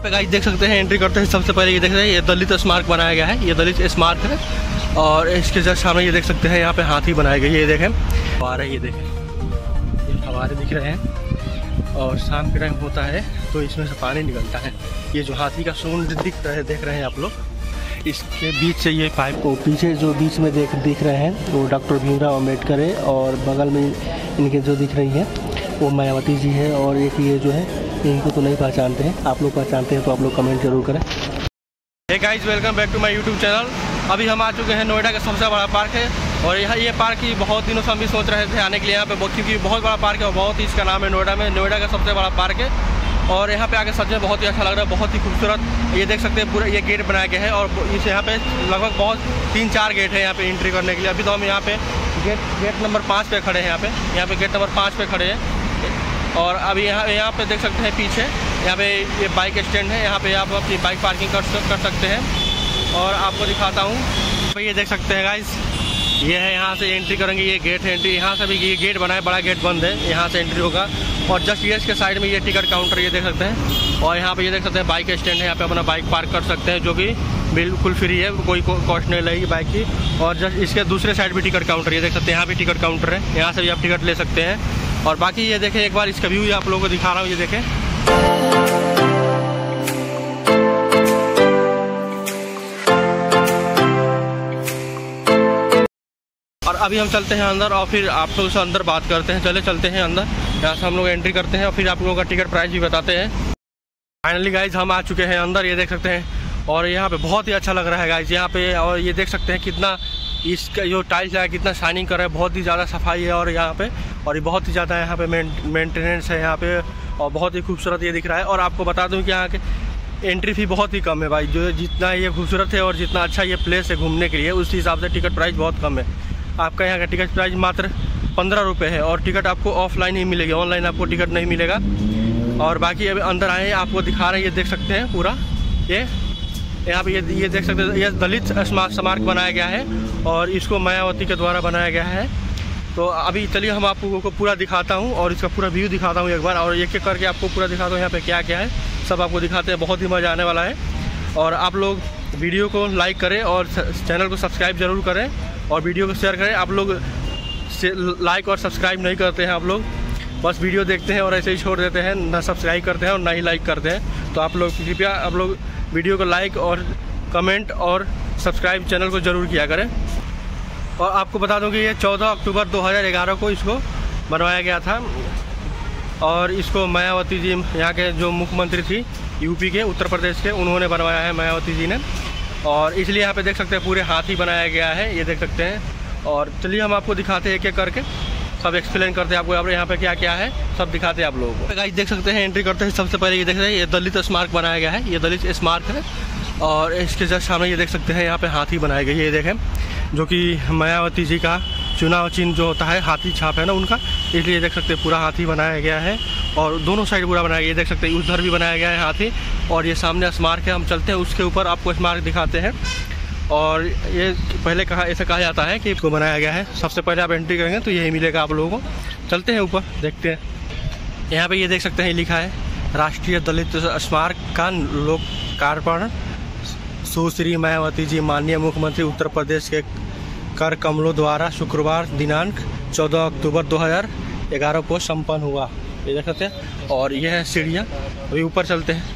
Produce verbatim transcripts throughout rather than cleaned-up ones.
Guys देख सकते हैं एंट्री करते हैं सबसे पहले ये देख रहे हैं ये दलित स्मारक बनाया गया है। ये दलित स्मारक है और इसके जस्ट सामने ये देख सकते हैं यहाँ पे हाथी बनाए गए। ये देखें फव्वारे, ये देखें ये फव्वारे दिख रहे हैं और शाम के टाइम होता है तो इसमें से पानी निकलता है। ये जो हाथी का सूंड दिख रहा है देख रहे हैं आप लोग, इसके बीच से ये पाइप को पीछे जो बीच में देख दिख रहे हैं वो डॉक्टर भीमराव अम्बेडकर है और बगल में इनके जो दिख रही है वो मायावती जी है और एक ये जो है इनको तो नहीं पहचानते हैं, आप लोग पहचानते हैं तो आप लोग कमेंट जरूर करें। Hey guys welcome back to my YouTube channel. अभी हम आ चुके हैं नोएडा का सबसे बड़ा पार्क है और यहाँ ये पार्क की बहुत दिनों से हम भी सोच रहे थे आने के लिए यहाँ पे, क्योंकि बहुत बड़ा पार्क है और बहुत ही इसका नाम है नोएडा में, नोएडा का सबसे बड़ा पार्क है। और यहाँ पे आके सच में बहुत ही अच्छा लग रहा है, बहुत ही खूबसूरत। ये देख सकते हैं पूरा ये गेट बनाया गया है और इस यहाँ पे लगभग बहुत तीन चार गेट है यहाँ पे एंट्री करने के लिए। अभी तो हम यहाँ पे गेट गेट नंबर पाँच पे खड़े हैं, यहाँ पे यहाँ पे गेट नंबर पाँच पे खड़े हैं। और अभी यहाँ यहाँ पे देख सकते हैं पीछे यहाँ पे ये बाइक स्टैंड है, यहाँ पे आप अपनी बाइक पार्किंग कर कर सकते हैं। और आपको दिखाता हूँ तो ये देख सकते हैं गाइस, ये है यहाँ से एंट्री करेंगे, ये गेट है एंट्री। यहाँ से भी ये गेट बना है, बड़ा गेट बंद है, यहाँ से एंट्री होगा। और जस्ट ये इसके साइड में ये टिकट काउंटर ये देख सकते हैं और यहाँ पे ये देख सकते हैं बाइक स्टैंड है, यहाँ पे अपना बाइक पार्क कर सकते हैं जो कि बिल्कुल फ्री है, कोई कॉस्ट नहीं लगेगी बाइक की। और जस्ट इसके दूसरे साइड भी टिकट काउंटर ये देख सकते हैं, यहाँ भी टिकट काउंटर है, यहाँ से भी आप टिकट ले सकते हैं। और बाकी ये देखें एक बार इसका व्यू आप लोगों को दिखा रहा हूँ, ये देखें। और अभी हम चलते हैं अंदर और फिर आप लोगों से अंदर बात करते हैं। चले चलते हैं अंदर, यहाँ से हम लोग एंट्री करते हैं और फिर आप लोगों का टिकट प्राइस भी बताते हैं। फाइनली गाइज हम आ चुके हैं अंदर, ये देख सकते हैं और यहाँ पे बहुत ही अच्छा लग रहा है गाइज यहाँ पे। और ये देख सकते हैं कितना इसका जो टाइल्स लगा कितना शाइनिंग कर रहा है, बहुत ही ज़्यादा सफाई है और यहाँ पे और ये बहुत ही ज़्यादा यहाँ पे मेंटेनेंस है यहाँ पे और बहुत ही खूबसूरत ये दिख रहा है। और आपको बता दूँ कि यहाँ के एंट्री फी बहुत ही कम है भाई, जो जितना ये खूबसूरत है और जितना अच्छा ये प्लेस है घूमने के लिए उस हिसाब से टिकट प्राइस बहुत कम है। आपका यहाँ का टिकट प्राइस मात्र पंद्रह रुपये है और टिकट आपको ऑफलाइन ही मिलेगी, ऑनलाइन आपको टिकट नहीं मिलेगा। और बाकी अभी अंदर आए आपको दिखा रहे हैं, ये देख सकते हैं पूरा ये यहाँ पे ये ये देख सकते हैं, ये दलित स्मारक बनाया गया है और इसको मायावती के द्वारा बनाया गया है। तो अभी चलिए हम आप लोगों को पूरा दिखाता हूँ और इसका पूरा व्यू दिखाता हूँ एक बार, और एक एक करके आपको पूरा दिखाता हूँ यहाँ पे क्या क्या है, सब आपको दिखाते हैं। बहुत ही मज़ा आने वाला है। और आप लोग वीडियो को लाइक करें और चैनल को सब्सक्राइब ज़रूर करें और वीडियो को शेयर करें। आप लोग लाइक और सब्सक्राइब नहीं करते हैं, आप लोग बस वीडियो देखते हैं और ऐसे ही छोड़ देते हैं, ना सब्सक्राइब करते हैं और ना ही लाइक करते हैं। तो आप लोग कृपया आप लोग वीडियो को लाइक और कमेंट और सब्सक्राइब चैनल को ज़रूर किया करें। और आपको बता दूं कि ये चौदह अक्टूबर दो हज़ार ग्यारह को इसको बनवाया गया था और इसको मायावती जी यहाँ के जो मुख्यमंत्री थी यूपी के, उत्तर प्रदेश के, उन्होंने बनवाया है मायावती जी ने। और इसलिए यहाँ पे देख सकते हैं पूरे हाथी बनाया गया है, ये देख सकते हैं। और चलिए हम आपको दिखाते हैं एक एक करके, सब एक्सप्लेन करते हैं आपको आप यहाँ पे क्या क्या है, सब दिखाते हैं आप लोगों को। गाइस देख सकते हैं एंट्री करते हैं सबसे पहले ये देख रहे हैं ये दलित स्मारक बनाया गया है, ये दलित स्मारक है और इसके जस्ट सामने ये देख सकते हैं यहाँ पे हाथी बनाए गए। ये देखें जो कि मायावती जी का चुनाव चिन्ह जो होता है, हाथी छाप है ना उनका, इसलिए देख सकते हैं पूरा हाथी बनाया गया है और दोनों साइड पूरा बनाया गया। ये देख सकते हैं उधर भी बनाया गया है हाथी और ये सामने स्मारक है, हम चलते हैं उसके ऊपर आपको स्मारक दिखाते हैं। और ये पहले कहा ऐसा कहा जाता है कि इसको बनाया गया है, सबसे पहले आप एंट्री करेंगे तो यही मिलेगा आप लोगों को। चलते हैं ऊपर देखते हैं। यहाँ पे ये देख सकते हैं लिखा है राष्ट्रीय दलित स्मारक का लोकार्पण सुश्री मायावती जी माननीय मुख्यमंत्री उत्तर प्रदेश के कर कमलों द्वारा शुक्रवार दिनांक चौदह अक्टूबर दो हज़ार ग्यारह को संपन्न हुआ। ये देख सकते हैं और यह है सीढ़ियाँ। अभी ऊपर चलते हैं,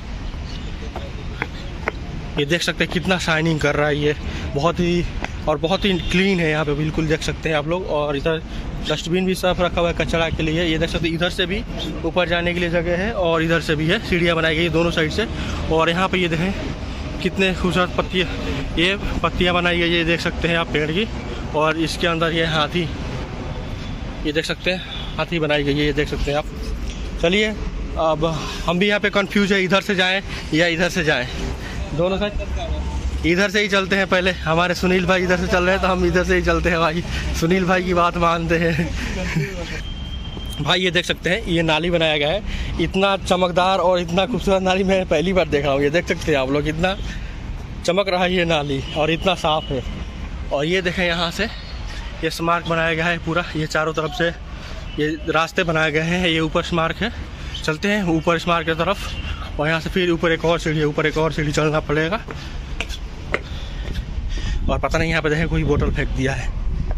ये देख सकते हैं कितना शाइनिंग कर रहा है ये, बहुत ही और बहुत ही क्लीन है यहाँ पे, बिल्कुल देख सकते हैं आप लोग। और इधर डस्टबिन भी साफ रखा हुआ है कचरा के लिए, ये देख सकते हैं। इधर से भी ऊपर जाने के लिए जगह है और इधर से भी है, सीढ़ियाँ बनाई गई दोनों साइड से। और यहाँ पे ये देखें कितने खूबसूरत पत्तियाँ, ये पत्तियाँ बनाई गई, ये देख सकते हैं आप पेड़ की। और इसके अंदर ये हाथी, ये देख सकते हैं हाथी बनाई गई है, ये देख सकते हैं आप। चलिए अब हम भी यहाँ पे कंफ्यूज है, इधर से जाएं या इधर से जाएं, दोनों साइड इधर से ही चलते हैं। पहले हमारे सुनील भाई इधर से चल रहे हैं तो हम इधर से ही चलते हैं भाई, सुनील भाई की बात मानते हैं। भाई ये देख सकते हैं ये नाली बनाया गया है, इतना चमकदार और इतना खूबसूरत नाली मैं पहली बार देख रहा हूँ। ये देख सकते हैं आप लोग इतना चमक रहा है ये नाली और इतना साफ है। और ये देखें यहाँ से ये स्मारक बनाया गया है पूरा, ये चारों तरफ से ये रास्ते बनाए गए हैं, ये ऊपर स्मारक है। चलते हैं ऊपर स्मारक की तरफ और यहाँ से फिर ऊपर एक और सीढ़ी है, ऊपर एक और सीढ़ी चलना पड़ेगा। और पता नहीं यहाँ पे देखें कोई बोतल फेंक दिया है।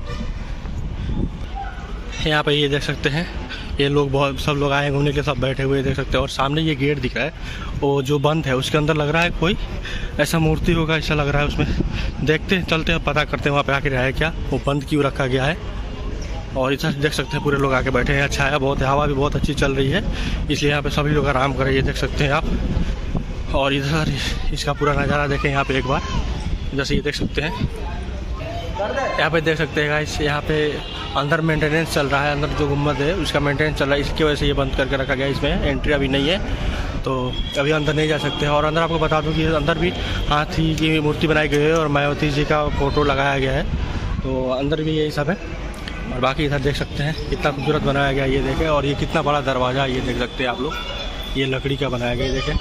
यहाँ पे ये देख सकते हैं, ये लोग बहुत सब लोग आए घूमने के, सब बैठे हुए देख सकते हैं। और सामने ये गेट दिख रहा है, वो जो बंद है उसके अंदर लग रहा है कोई ऐसा मूर्ति होगा, ऐसा लग रहा है उसमें। देखते हैं, चलते हैं, पता करते हैं वहाँ पे आके है क्या, वो बंद क्यों रखा गया है। और इधर देख सकते हैं पूरे लोग आके बैठे हैं, अच्छा है, बहुत हवा भी बहुत अच्छी चल रही है, इसलिए यहाँ पे सभी लोग आराम कर रहे हैं, ये देख सकते हैं आप। और इधर इसका पूरा नज़ारा देखें यहाँ पे एक बार, जैसे ये देख सकते हैं, यहाँ पे देख सकते हैं गाइस, यहाँ पे अंदर मेंटेनेंस चल रहा है, अंदर जो गुम्बद है उसका मेंटेनेंस चल रहा है, इसकी वजह से ये बंद करके रखा गया। इसमें एंट्री अभी नहीं है, तो अभी अंदर नहीं जा सकते हैं। और अंदर आपको बता दूं कि अंदर भी हाथी की मूर्ति बनाई गई है और मायावती जी का फोटो लगाया गया है, तो अंदर भी यही सब है। और बाकी इधर देख सकते हैं कितना खूबसूरत बनाया गया है, ये देखें। और ये कितना बड़ा दरवाज़ा है, ये देख सकते हैं आप लोग, ये लकड़ी का बनाया गया, ये देखें।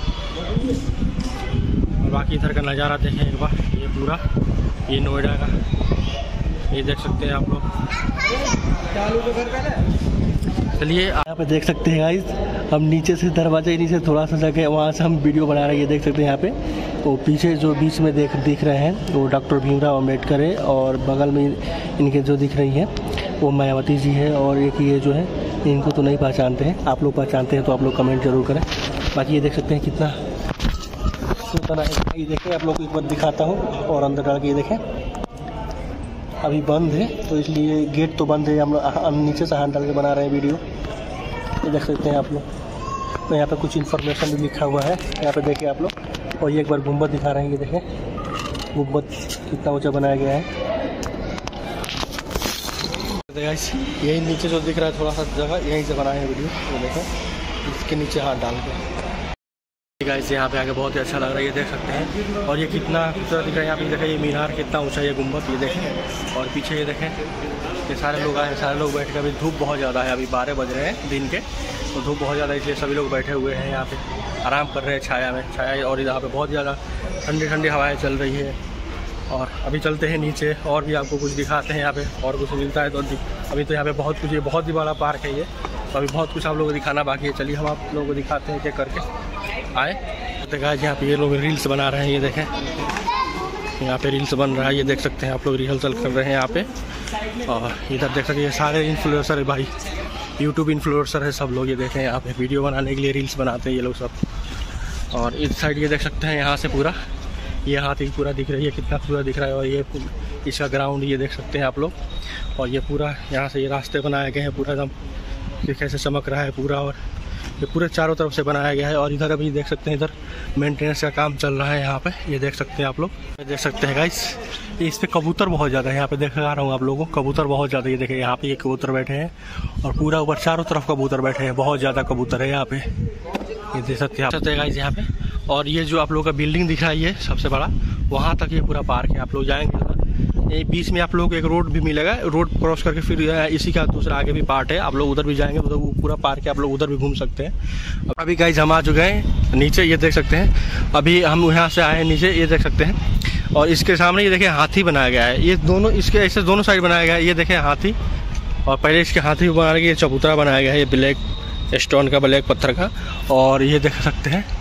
और बाकी इधर का नज़ारा देखें एक बार, ये पूरा ये नोएडा का, ये देख सकते हैं आप लोग। चलिए यहाँ पे देख सकते हैं गाइस, हम नीचे से दरवाजे नीचे थोड़ा सा जगह वहाँ से हम वीडियो बना रहे हैं, ये देख सकते हैं यहाँ पे। वो पीछे जो बीच में देख दिख रहे हैं वो डॉक्टर भीमराव अम्बेडकर है, और बगल में इनके जो दिख रही हैं वो मायावती जी है। और एक ये जो है, इनको तो नहीं पहचानते हैं, आप लोग पहचानते हैं तो आप लोग कमेंट जरूर करें। बाकी ये देख सकते हैं कितना बना है, ये देखें, आप लोग को एक बार दिखाता हूँ। और अंदर डाल के ये देखें, अभी बंद है तो इसलिए गेट तो बंद है, हम हम नीचे से हाथ डाल के बना रहे हैं वीडियो, ये देख सकते हैं आप लोग। तो यहाँ पे कुछ इन्फॉर्मेशन भी लिखा हुआ है, यहाँ पे देखिए आप लोग। और ये एक बार गुम्बद दिखा रहे हैं, ये देखें गुम्बद कितना ऊंचा बनाया गया है। यही नीचे जो दिख रहा है थोड़ा सा जगह, यहीं से बनाए हैं वीडियो, ये देखें, इसके नीचे हाथ डाल के। गाइस यहाँ पे आके बहुत ही अच्छा लग रहा है, ये देख सकते हैं। और ये कितना खूबसूरत दिख रहा है, यहाँ पे देखें ये मीनार कितना ऊंचा है, ये गुम्बद, ये देखें। और पीछे ये देखें, ये सारे लोग आए, सारे लोग बैठ के, अभी धूप बहुत ज़्यादा है, अभी बारह बज रहे हैं दिन के, तो धूप बहुत ज़्यादा, इसलिए सभी लोग बैठे हुए हैं यहाँ पे, आराम कर रहे हैं छाया में, छाया। और यहाँ पे बहुत ज़्यादा ठंडी ठंडी हवाएँ चल रही है। और अभी चलते हैं नीचे, और भी आपको कुछ दिखाते हैं यहाँ पे, और कुछ मिलता है तो अभी तो यहाँ पे बहुत कुछ, ये बहुत ही बड़ा पार्क है ये, तो अभी बहुत कुछ आप लोगों को दिखाना बाकी है। चलिए हम आप लोगों को दिखाते हैं, क्या करके आए। देखा यहाँ पे ये लोग रील्स बना रहे हैं, ये देखें, यहाँ पे रील्स बन रहा है, ये देख सकते हैं आप लोग, रिहर्सल कर रहे हैं यहाँ पे। और इधर देख सकते हैं सारे इन्फ्लुएंसर है भाई, यूट्यूब इन्फ्लुएंसर है सब लोग, ये देखें यहाँ पे वीडियो बनाने के लिए रील्स बनाते हैं ये लोग सब। और इस साइड ये देख सकते हैं, यहाँ से पूरा ये हाथी पूरा दिख रही है, कितना पूरा दिख रहा है। और ये इसका ग्राउंड ये देख सकते हैं आप लोग। और ये पूरा यहाँ से ये रास्ते बनाए गए हैं, पूरा एकदम कैसे चमक रहा है पूरा, और ये पूरे चारों तरफ से बनाया गया है। और इधर अभी देख सकते हैं, इधर मेंटेनेंस का काम चल रहा है यहाँ पे, ये देख सकते हैं आप लोग, देख सकते हैं गाइस। इस पे कबूतर बहुत ज़्यादा है, यहाँ पे देखा रहा हूँ आप लोगों को, कबूतर बहुत ज़्यादा, ये देखें यहाँ पे ये कबूतर बैठे हैं, और पूरा ऊपर चारों तरफ कबूतर बैठे हैं, बहुत ज़्यादा कबूतर है यहाँ पे, ये देख सकते हैं गाइस यहाँ पे। और ये जो आप लोगों का बिल्डिंग दिख रहा है ये सबसे बड़ा, वहाँ तक ये पूरा पार्क है, आप लोग जाएंगे ये बीच में आप लोगों को एक रोड भी मिलेगा, रोड क्रॉस करके फिर इसी का दूसरा आगे भी पार्ट है, आप लोग उधर भी जाएंगे तो वो पूरा पार्क है, आप लोग उधर भी घूम सकते हैं। अभी गाइस हम आ चुके हैं नीचे, ये देख सकते हैं, अभी हम यहाँ से आए हैं नीचे, ये देख सकते हैं। और इसके सामने ये देखें हाथी बनाया गया है, ये दोनों इसके ऐसे दोनों साइड बनाया गया है, ये देखें हाथी। और पहले इसके हाथी बना के ये चबूतरा बनाया गया है, ये ब्लैक स्टोन का, ब्लैक पत्थर का। और ये देख सकते हैं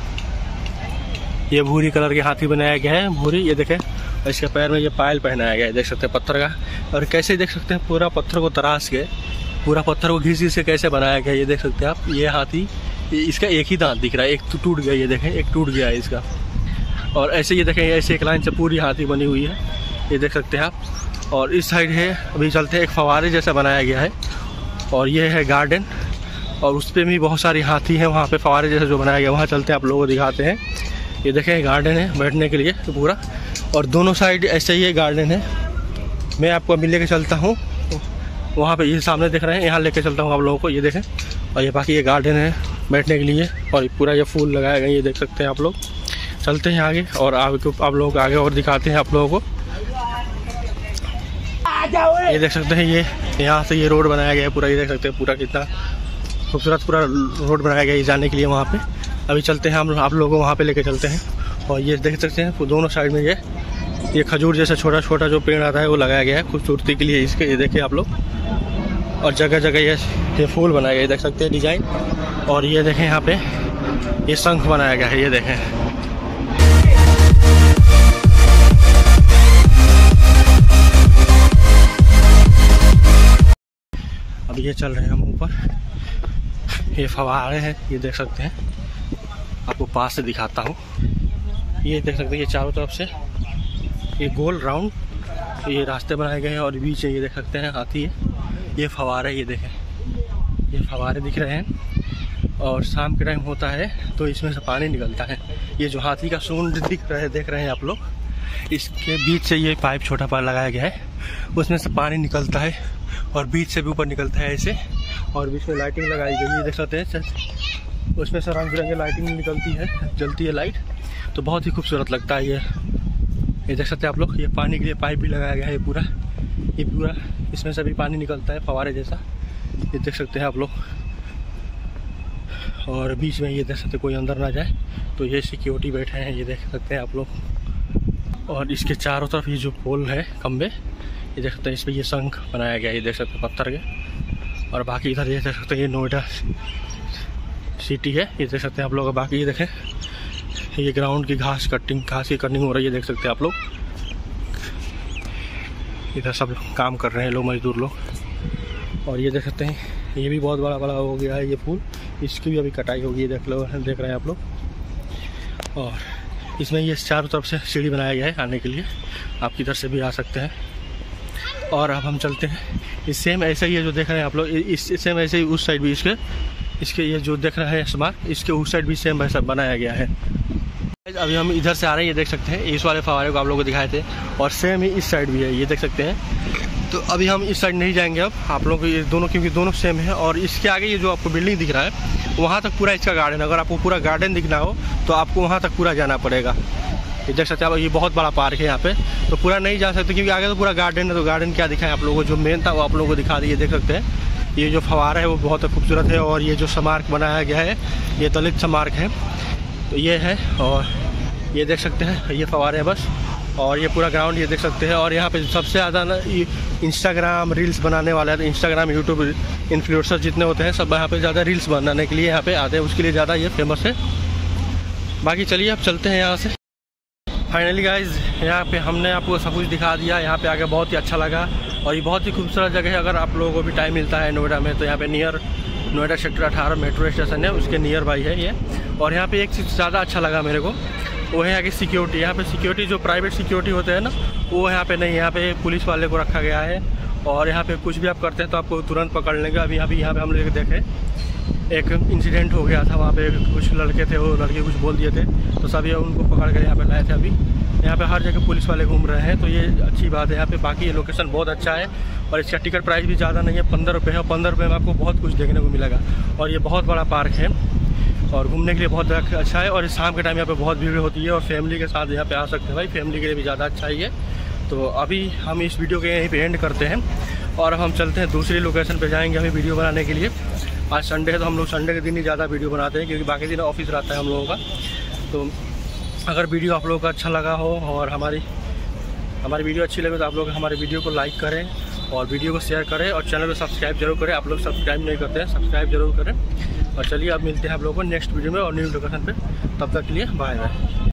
ये भूरी कलर के हाथी बनाया गया है, भूरी, ये देखें। इसके पैर में ये पायल पहनाया गया है, देख सकते हैं पत्थर का। और कैसे देख सकते हैं पूरा पत्थर को तराश के, पूरा पत्थर को घिस घिस के कैसे बनाया गया है, ये देख सकते हैं आप। ये हाथी, इसका एक ही दांत दिख रहा है, एक तो टूट गया, ये देखें एक टूट गया है इसका। और ऐसे ये देखें, ऐसे एक लाइन से पूरी हाथी बनी हुई है, ये देख सकते हैं आप। और इस साइड है, अभी चलते हैं, एक फवारे जैसा बनाया गया है। और ये है गार्डन, और उस पर भी बहुत सारी हाथी हैं, वहाँ पे फवारे जैसा जो बनाया गया, वहाँ चलते हैं, आप लोगों को दिखाते हैं। ये देखें गार्डन है बैठने के लिए तो पूरा, और दोनों साइड ऐसे ही गार्डन है। मैं आपको अभी लेके चलता हूँ वहाँ पे, ये सामने देख रहे हैं, यहाँ लेके चलता हूँ आप लोगों को, ये देखें। और ये बाकी ये गार्डन है बैठने के लिए, और पूरा ये फूल लगाए गए, ये देख सकते हैं आप लोग। चलते हैं आगे, और आगे आप लोगों को आगे और दिखाते हैं आप लोगों को। ये देख सकते हैं, ये यहाँ से ये रोड बनाया गया है पूरा, ये देख सकते हैं पूरा कितना खूबसूरत पूरा रोड बनाया गया है जाने के लिए वहाँ पे। अभी चलते हैं हम आप लोगों को वहाँ पे लेके चलते हैं। और ये देख सकते हैं दोनों साइड में ये ये खजूर जैसा छोटा छोटा जो पेड़ आता है वो लगाया गया है खूबसूरती के लिए इसके, ये देखिए आप लोग। और जगह जगह ये ये फूल बनाए गए, देख सकते हैं डिजाइन। और ये देखें यहाँ पे ये शंख बनाया गया है, ये देखें। अब ये चल रहे हैं हम ऊपर, ये फव्वारे हैं, ये देख सकते हैं। आपको पास से दिखाता हूँ, ये देख सकते हैं। ये चारों तरफ से ये गोल राउंड ये रास्ते बनाए गए हैं और बीच में ये देख सकते हैं हाथी है। ये फव्वारे, ये देखें, ये फव्वारे दिख रहे हैं और शाम के टाइम होता है तो इसमें से पानी निकलता है। ये जो हाथी का सूंड दिख रहे देख रहे हैं आप लोग, इसके बीच से ये पाइप छोटा पाइप लगाया गया है, उसमें से पानी निकलता है और बीच से भी ऊपर निकलता है ऐसे। और बीच में लाइटिंग लगाई गई है, देख सकते हैं। उसमें से रंग बिरंगे लाइटिंग निकलती है, जलती है लाइट, तो बहुत ही खूबसूरत लगता है। ये ये देख सकते हैं आप लोग। ये पानी के लिए पाइप भी लगाया गया है पूरा, ये पूरा इसमें से भी पानी निकलता है फव्वारे जैसा, ये देख सकते हैं आप लोग। और बीच में ये देख सकते हैं कोई अंदर ना जाए, तो ये सिक्योरिटी बैठे हैं, ये देख सकते हैं आप लोग। और इसके चारों तरफ ये जो पोल है, खंबे, ये देख सकते हैं, इस पर ये शंख बनाया गया है, ये देख सकते हैं पत्थर के। और बाकी इधर ये देख सकते हैं, ये नोएडा सिटी है, ये देख सकते हैं आप लोग। बाकी ये देखें, ये ग्राउंड की घास कटिंग घास की कटिंग हो रही है, देख सकते हैं आप लोग। इधर सब काम कर रहे हैं लोग, मजदूर लोग। और ये देख सकते हैं, ये भी बहुत बड़ा बड़ा हो गया है ये फूल, इसकी भी अभी कटाई होगी, देख लो, देख रहे हैं आप लोग। और इसमें ये चारों तरफ से सीढ़ी बनाया गया है आने के लिए, आप किधर से भी आ सकते हैं। और अब हम चलते हैं, इस सेम ऐसे ही है जो देख रहे हैं आप लोग, इस सेम ऐसे ही उस साइड भी इसके इसके ये जो देख रहे हैं स्मारक, इसके उस साइड भी सेम वैसा बनाया गया है। अभी हम इधर से आ रहे हैं, ये देख सकते हैं, इस वाले फव्वारे को आप लोगों को दिखाए थे, और सेम ही इस साइड भी है, ये देख सकते हैं। तो अभी हम इस साइड नहीं जाएंगे अब, आप लोगों को ये दोनों, क्योंकि दोनों सेम है। और इसके आगे ये जो आपको बिल्डिंग दिख रहा है, वहाँ तक पूरा इसका गार्डन, अगर आपको पूरा गार्डन दिखना हो तो आपको वहाँ तक पूरा जाना पड़ेगा। ये देख सकते हैं आप, ये बहुत बड़ा पार्क है यहाँ पे, तो पूरा नहीं जा सकते क्योंकि आगे तो पूरा गार्डन है। तो गार्डन क्या दिखाएं आप लोगों को, जो मेन था वो आप लोगों को दिखा दिए, देख सकते हैं। ये जो फव्वारा है वो बहुत खूबसूरत है, और ये जो स्मारक बनाया गया है, ये दलित स्मारक है, तो ये है। और ये देख सकते हैं, ये फव्वारे हैं बस, और ये पूरा ग्राउंड ये देख सकते हैं। और यहाँ पे सबसे ज़्यादा ना इंस्टाग्राम रील्स बनाने वाला है, तो इंस्टाग्राम यूट्यूब इन्फ्लुएंसर जितने होते हैं सब यहाँ पे ज़्यादा रील्स बनाने के लिए यहाँ पे आते हैं, उसके लिए ज़्यादा ये फेमस है। बाकी चलिए अब चलते हैं यहाँ से। फाइनली गाइज, यहाँ पे हमने आपको सब कुछ दिखा दिया, यहाँ पे आके बहुत ही अच्छा लगा। और ये बहुत ही खूबसूरत जगह है, अगर आप लोगों को भी टाइम मिलता है नोएडा में, तो यहाँ पे नियर नोएडा सेक्टर अठारह मेट्रो स्टेशन है, उसके नियर बाई है ये। और यहाँ पे एक चीज़ ज़्यादा अच्छा लगा मेरे को, वो है यहाँ की सिक्योरिटी। यहाँ पे सिक्योरिटी जो प्राइवेट सिक्योरिटी होते हैं ना, वो यहाँ पे नहीं, यहाँ पे पुलिस वाले को रखा गया है। और यहाँ पे कुछ भी आप करते हैं तो आपको तुरंत पकड़ लेंगे। अभी अभी यहाँ पे हम लोग देखे, एक इंसिडेंट हो गया था, वहाँ पे कुछ लड़के थे, वो लड़के कुछ बोल दिए थे, तो सभी उनको पकड़ कर यहाँ पे लाए थे। अभी यहाँ पे हर जगह पुलिस वाले घूम रहे हैं, तो ये अच्छी बात है यहाँ पे। बाकी ये लोकेशन बहुत अच्छा है, और इसका टिकट प्राइस भी ज़्यादा नहीं है, पंद्रह रुपये है। और पंद्रह रुपये में आपको बहुत कुछ देखने को मिलेगा। और ये बहुत बड़ा पार्क है, और घूमने के लिए बहुत अच्छा है। और शाम के टाइम यहाँ पे बहुत भीड़ होती है, और फैमिली के साथ यहाँ पे आ सकते हैं भाई, फैमिली के लिए भी ज़्यादा अच्छा ही है। तो अभी हम इस वीडियो के यहीं पे एंड करते हैं, और अब हम चलते हैं दूसरी लोकेशन पे जाएंगे हमें वीडियो बनाने के लिए। आज संडे है, तो हम लोग संडे के दिन ही ज़्यादा वीडियो बनाते हैं, क्योंकि बाकी दिन ऑफिस रहता है हम लोगों का। तो अगर वीडियो आप लोगों का अच्छा लगा हो, और हमारी हमारी वीडियो अच्छी लगे, तो आप लोग हमारे वीडियो को लाइक करें, और वीडियो को शेयर करें, और चैनल को सब्सक्राइब जरूर करें। आप लोग सब्सक्राइब नहीं करते हैं, सब्सक्राइब जरूर करें। और चलिए अब मिलते हैं आप लोगों को नेक्स्ट वीडियो में और न्यू लोकेशन पे। तब तक के लिए बाय बाय।